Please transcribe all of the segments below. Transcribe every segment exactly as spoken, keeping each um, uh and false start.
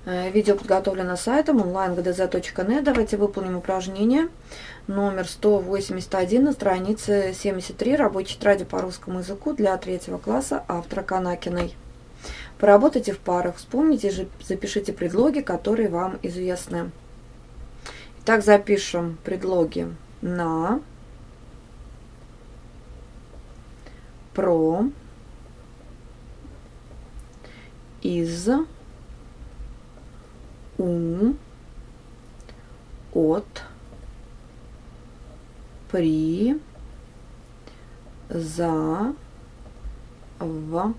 Видео подготовлено сайтом онлайн гэ дэ зэ точка нет. Давайте выполним упражнение номер сто восемьдесят один на странице семьдесят три рабочей тетради по русскому языку для третьего класса автора Канакиной. Поработайте в парах, вспомните же, запишите предлоги, которые вам известны. Итак, запишем предлоги на, про, из, у, от, при, за, в,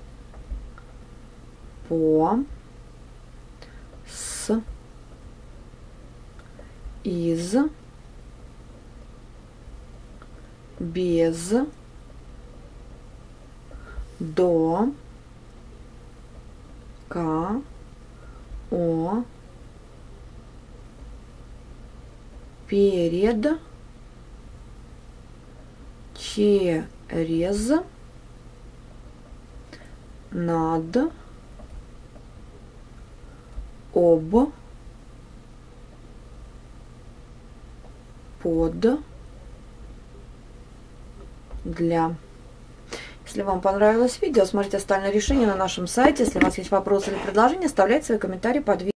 по, с, из, без, до, ка, о, перед, через, над, об, под, для. Если вам понравилось видео, смотрите остальные решения на нашем сайте. Если у вас есть вопросы или предложения, оставляйте свои комментарии под видео.